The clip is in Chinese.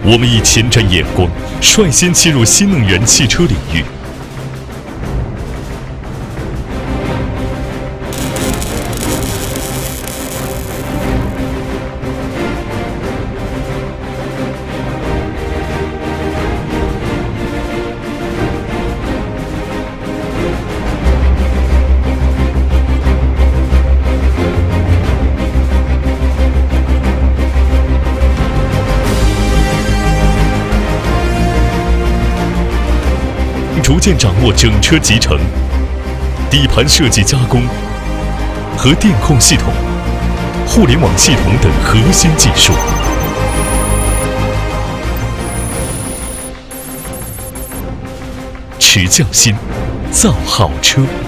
我们以前瞻眼光，率先切入新能源汽车领域。逐渐掌握整车集成、底盘设计加工和电控系统、互联网系统等核心技术，持匠心造好车。